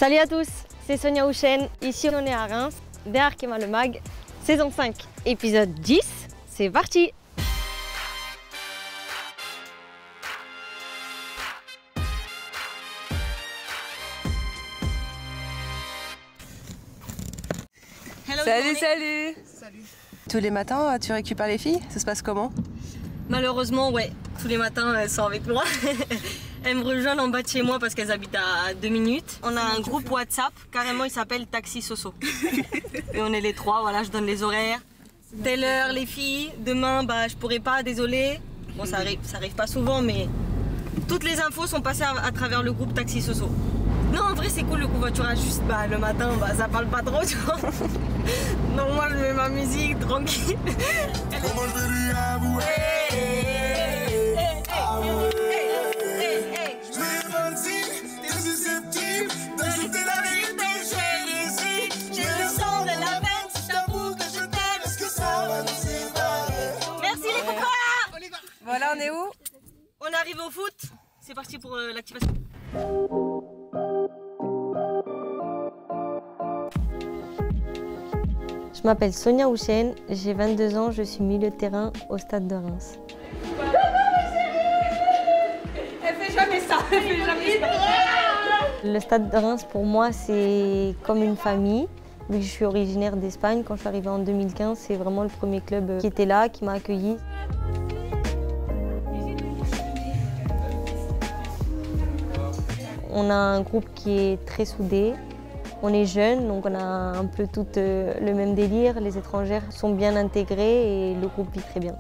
Salut à tous, c'est Sonia Houchen, ici on est à Reims, derrière Kema le Mag, saison 5, épisode 10, c'est parti! Salut, salut! Salut! Tous les matins, tu récupères les filles? Ça se passe comment? Malheureusement, ouais, tous les matins elles sont avec moi. Elles me rejoignent en bas de chez moi parce qu'elles habitent à 2 minutes. On a un groupe WhatsApp, carrément il s'appelle Taxi Soso. Et on est les trois, voilà, je donne les horaires. Telle heure les filles, demain bah je pourrai pas, désolé. Bon ça arrive pas souvent mais toutes les infos sont passées à travers le groupe Taxi Soso. Non en vrai c'est cool le covoiturage, juste bah le matin bah ça parle pas trop tu vois. Donc moi je mets ma musique tranquille. Comment je vais lui avouer? Voilà, on est où? On est arrivé au foot, c'est parti pour l'activation. Je m'appelle Sonia Houchen, j'ai 22 ans, je suis milieu de terrain au Stade de Reims. Elle fait jamais ça, elle fait jamais ça. Le Stade de Reims pour moi c'est comme une famille. Vu que je suis originaire d'Espagne, quand je suis arrivée en 2015, c'est vraiment le premier club qui était là, qui m'a accueillie. On a un groupe qui est très soudé. On est jeunes, donc on a un peu tout le même délire. Les étrangères sont bien intégrées et le groupe vit très bien.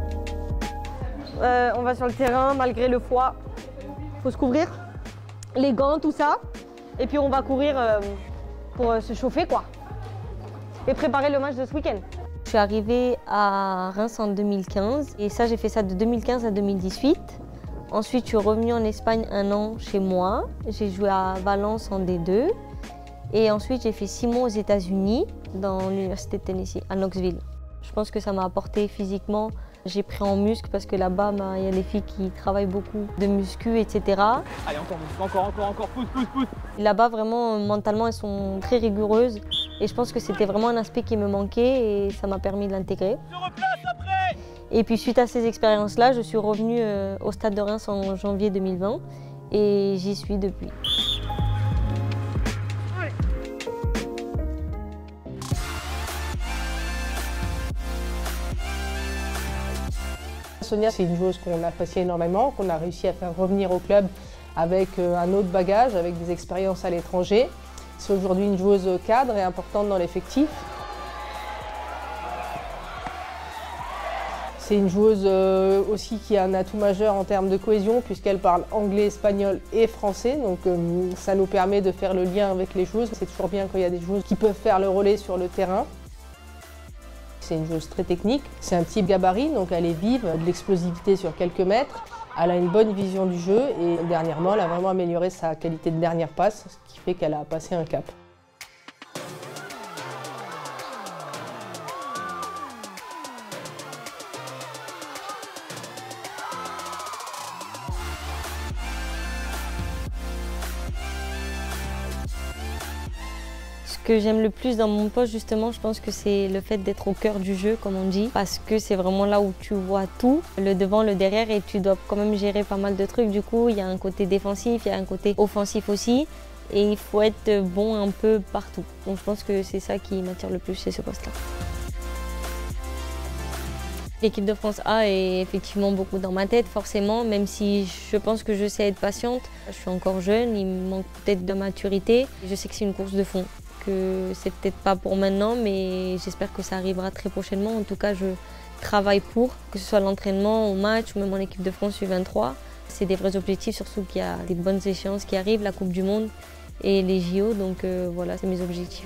On va sur le terrain malgré le froid. Il faut se couvrir, les gants, tout ça. Et puis on va courir pour se chauffer quoi. Et préparer le match de ce week-end. Je suis arrivée à Reims en 2015 et ça j'ai fait ça de 2015 à 2018. Ensuite, je suis revenue en Espagne un an chez moi. J'ai joué à Valence en D2. Et ensuite, j'ai fait 6 mois aux États-Unis, dans l'université de Tennessee, à Knoxville. Je pense que ça m'a apporté physiquement. J'ai pris en muscle parce que là-bas, il y a des filles qui travaillent beaucoup de muscu, etc. Allez, encore, pousse. Là-bas, vraiment, mentalement, elles sont très rigoureuses. Et je pense que c'était vraiment un aspect qui me manquait et ça m'a permis de l'intégrer. Et puis suite à ces expériences-là, je suis revenue au Stade de Reims en janvier 2020 et j'y suis depuis. Sonia, c'est une joueuse qu'on apprécie énormément, qu'on a réussi à faire revenir au club avec un autre bagage, avec des expériences à l'étranger. C'est aujourd'hui une joueuse cadre et importante dans l'effectif. C'est une joueuse aussi qui a un atout majeur en termes de cohésion puisqu'elle parle anglais, espagnol et français. Donc ça nous permet de faire le lien avec les joueuses. C'est toujours bien quand il y a des joueuses qui peuvent faire le relais sur le terrain. C'est une joueuse très technique. C'est un petit gabarit, donc elle est vive, de l'explosivité sur quelques mètres. Elle a une bonne vision du jeu et dernièrement, elle a vraiment amélioré sa qualité de dernière passe, ce qui fait qu'elle a passé un cap. Ce que j'aime le plus dans mon poste, justement, je pense que c'est le fait d'être au cœur du jeu, comme on dit, parce que c'est vraiment là où tu vois tout, le devant, le derrière, et tu dois quand même gérer pas mal de trucs. Du coup, il y a un côté défensif, il y a un côté offensif aussi, et il faut être bon un peu partout. Donc je pense que c'est ça qui m'attire le plus chez ce poste-là. L'équipe de France A est effectivement beaucoup dans ma tête, forcément, même si je pense que je sais être patiente. Je suis encore jeune, il me manque peut-être de maturité. Je sais que c'est une course de fond. C'est peut-être pas pour maintenant, mais j'espère que ça arrivera très prochainement. En tout cas, je travaille pour, que ce soit l'entraînement, au match ou même en équipe de France U23. C'est des vrais objectifs, surtout qu'il y a des bonnes échéances qui arrivent, la Coupe du Monde et les JO. Donc voilà, c'est mes objectifs.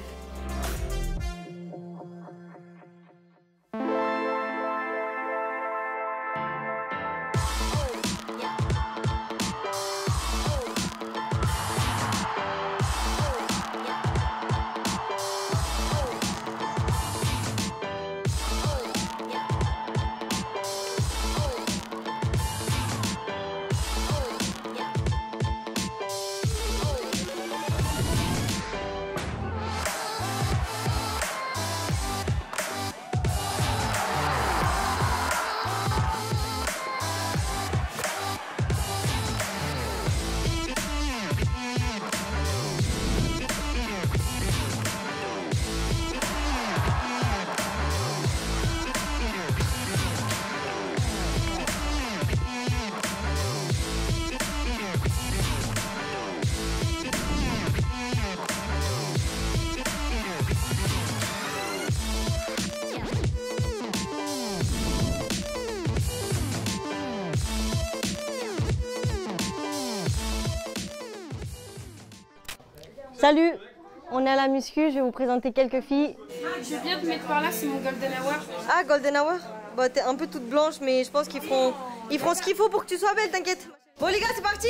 Salut, on est à la muscu, je vais vous présenter quelques filles. Je viens de mettre par là, c'est mon golden hour. Ah, golden hour? Bah t'es un peu toute blanche, mais je pense qu'ils feront ce qu'il faut pour que tu sois belle, t'inquiète. Bon les gars, c'est parti?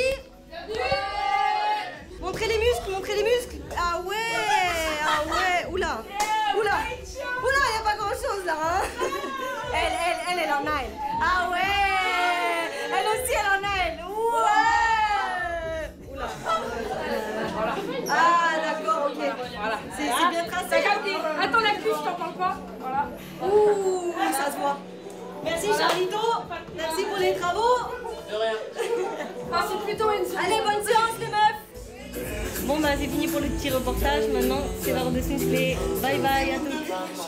Montrez les muscles, montrez les muscles. Ah ouais, oula, y a pas grand chose là, hein. Elle en a elle. Ah ouais, elle aussi elle en a elle. Ouais. Oula. Ah d'accord, ok. Voilà. C'est bien tracé. Attends la cuisse, t'en parles pas. Voilà. Ouh, ça se voit. Merci Charlito, merci pour les travaux. De rien. Ah, c'est plutôt une... Allez, bonne séance les meufs. Bon bah c'est fini pour le petit reportage, maintenant c'est l'heure de se muscler. Bye bye à tous.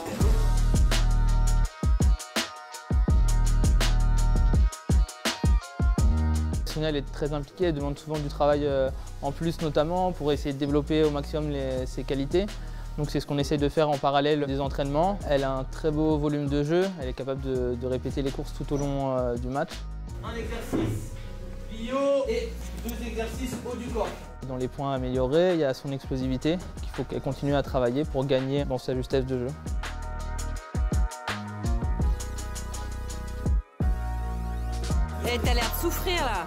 Elle est très impliquée, elle demande souvent du travail en plus notamment pour essayer de développer au maximum ses qualités. Donc c'est ce qu'on essaye de faire en parallèle des entraînements. Elle a un très beau volume de jeu, elle est capable de répéter les courses tout au long du match. Un exercice bio et 2 exercices haut du corps. Dans les points à améliorer, il y a son explosivité qu'il faut qu'elle continue à travailler pour gagner dans sa justesse de jeu. Et t'as l'air de souffrir là.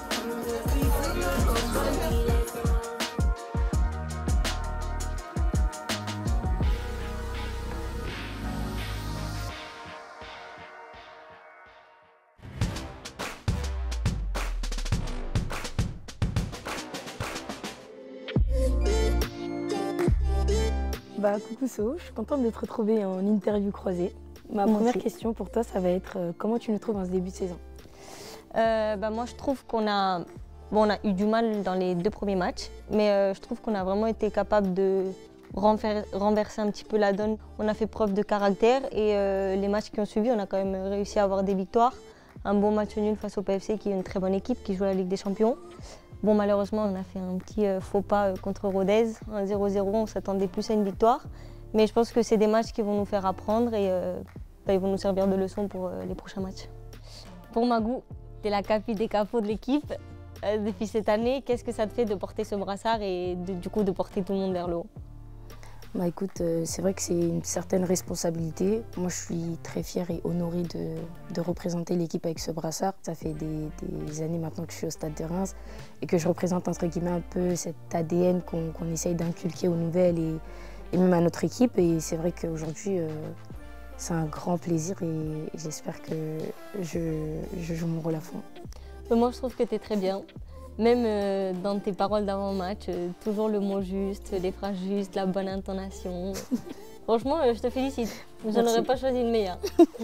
Bah coucou So, je suis contente de te retrouver en interview croisée. Ma première question pour toi, ça va être comment tu nous trouves en ce début de saison? Moi je trouve qu'on a, on a eu du mal dans les 2 premiers matchs, mais je trouve qu'on a vraiment été capable de renverser un petit peu la donne. On a fait preuve de caractère et les matchs qui ont suivi, on a quand même réussi à avoir des victoires. Un bon match nul face au PFC qui est une très bonne équipe qui joue la Ligue des Champions. Bon, malheureusement, on a fait un petit faux pas contre Rodez, 1-0-0, on s'attendait plus à une victoire. Mais je pense que c'est des matchs qui vont nous faire apprendre et ils vont nous servir de leçon pour les prochains matchs. Pour Magou, tu es la capi des capots de l'équipe depuis cette année. Qu'est-ce que ça te fait de porter ce brassard et du coup de porter tout le monde vers le haut? Bah écoute, c'est vrai que c'est une certaine responsabilité. Moi, je suis très fière et honorée de représenter l'équipe avec ce brassard. Ça fait des années maintenant que je suis au Stade de Reims et que je représente entre guillemets un peu cet ADN qu'on essaye d'inculquer aux nouvelles et même à notre équipe. Et c'est vrai qu'aujourd'hui, c'est un grand plaisir et j'espère que je joue mon rôle à fond. Moi, je trouve que tu es très bien. Même dans tes paroles d'avant-match, toujours le mot juste, les phrases justes, la bonne intonation. Franchement, je te félicite. Je n'aurais pas choisi une meilleure.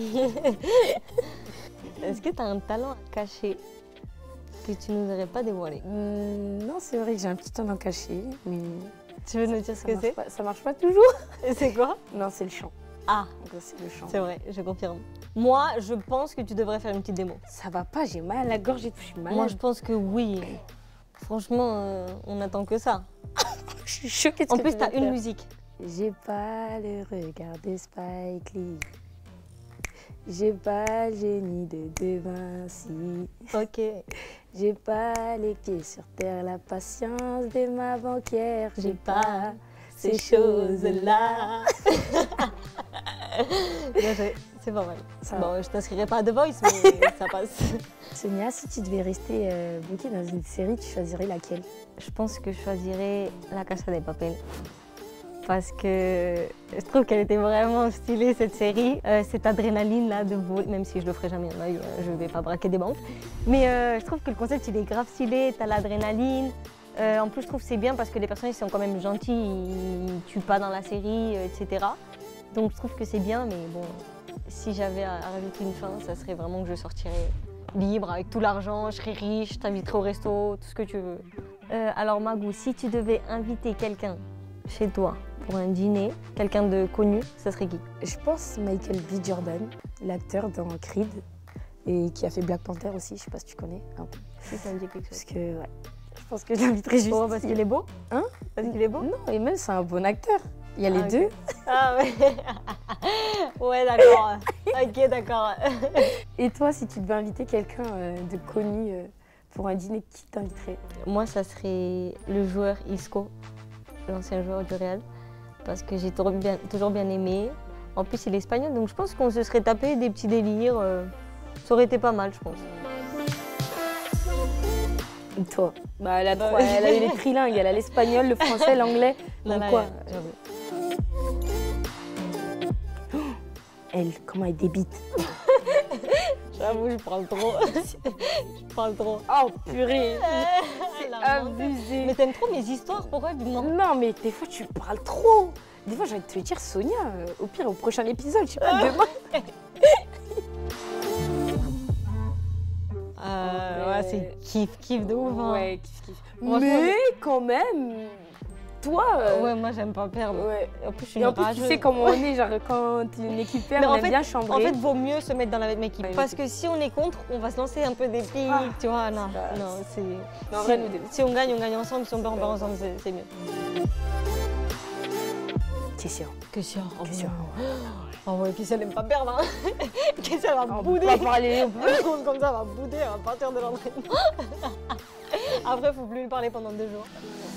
Est-ce que tu as un talent caché que tu ne nous aurais pas dévoilé? Non, c'est vrai que j'ai un petit talent caché, mais... Tu veux nous dire ce que c'est? Ça marche pas toujours. Et c'est quoi? Non, c'est le chant. Ah, c'est le chant. C'est vrai, je confirme. Moi, je pense que tu devrais faire une petite démo. Ça va pas, j'ai mal à la gorge et tout, je suis malade. Moi, je pense que oui. Franchement, on n'attend que ça. Je suis choquée de En plus, tu as une musique. J'ai pas le regard de Spike Lee. J'ai pas le génie de De Vinci. Ok. J'ai pas les pieds sur terre, la patience de ma banquière. J'ai pas ces choses-là. C'est pas mal. Bon, je t'inscrirai pas à The Voice, mais ça passe. Sonia, si tu devais rester bloquée dans une série, tu choisirais laquelle? Je pense que je choisirais La Casa de Papel. Parce que je trouve qu'elle était vraiment stylée, cette série. Cette adrénaline là de vol, même si je le ferai jamais, je vais pas braquer des banques. Mais je trouve que le concept il est grave stylé, t'as l'adrénaline. En plus je trouve que c'est bien parce que les personnages sont quand même gentils, ils tuent pas dans la série, etc. Donc je trouve que c'est bien, mais bon, si j'avais à rajouter une fin, ça serait vraiment que je sortirais libre avec tout l'argent, je serais riche, je t'inviterais au resto, tout ce que tu veux. Alors Magou, si tu devais inviter quelqu'un chez toi pour un dîner, quelqu'un de connu, ça serait qui? Je pense Michael B. Jordan, l'acteur dans Creed et qui a fait Black Panther aussi, je sais pas si tu connais un peu. Si, ça me dit quelque chose. Parce que ouais, je pense que je l'inviterais juste. Oh, parce qu'il est beau? Hein? Parce qu'il est beau? Non, et même c'est un bon acteur. Il y a les deux. Ah ouais. Ouais, d'accord. Ok, d'accord. Et toi, si tu devais inviter quelqu'un de connu pour un dîner, qui t'inviterait? Moi, ça serait le joueur Isco. l'ancien joueur du Real, parce que j'ai toujours bien aimé. En plus, il est espagnol, donc je pense qu'on se serait tapé des petits délires. Ça aurait été pas mal, je pense. Toi, bah, elle est trilingue, elle a l'espagnol, le français, l'anglais. Donc quoi Elle, comment elle débite. J'avoue, je parle trop. Je parle trop. Oh purée, c'est abusé. Mais t'aimes trop mes histoires, pourquoi dis-moi? Non, mais des fois tu parles trop. Des fois j'ai envie de te dire, Sonia, au pire au prochain épisode, je sais pas, demain. Ouais, c'est kiff de ouf. Hein. Ouais, kiff. Mais quand même, toi... Ouais, moi j'aime pas perdre. Ouais. En plus, je suis et en plus, tu sais comment on est, genre quand une équipe perd, on aime bien chambrer. En fait, vaut mieux se mettre dans la même équipe. Parce que si on est contre, on va se lancer un peu des pics, tu vois. Non, c'est... En vrai, si on gagne ensemble. Si on perd ensemble, c'est mieux. C'est sûr. Que sûr. Que sûr. Oh ouais, puis elle aime pas perdre. Hein. Qu'est-ce qu'elle va bouder. On va parler. Comme ça, elle va bouder, elle va partir de l'entraînement. Après, faut plus lui parler pendant 2 jours.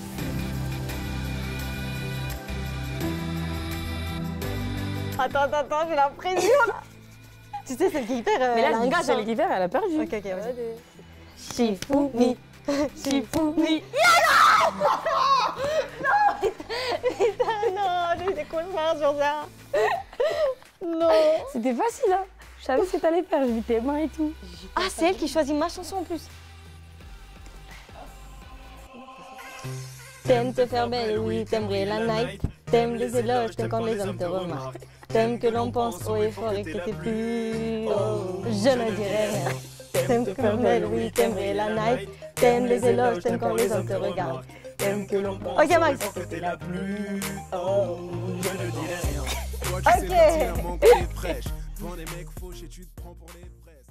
Attends, j'ai la pression là. Tu sais, celle qui perd, mais là, elle a un gars. Celle qui perd, elle a perdu. Ok, vas-y. Shifumi. Non, j'ai des cauchemars sur ça. Non. C'était facile, hein. Je savais ce que t'allais faire, j'ai vu tes mains et tout. Ah, c'est elle qui choisit ma chanson en plus. T'aimes te faire belle, oui, t'aimerais la night. T'aimes les éloges, t'aimes quand les hommes te remarquent. T'aimes que l'on pense haut et fort et que t'es plus haut. Je ne dirai rien. T'aimes te faire belle, oui, t'aimerais la night. T'aimes les éloges, t'aimes quand les hommes te regardent. T'aimes que l'on pense. Ok, Max. C'était la plus. Oh, je ne dirai rien. Toi, tu Ok. sais partir, mon pied fraîche. Devant des mecs fauchés, tu te prends pour les fraises.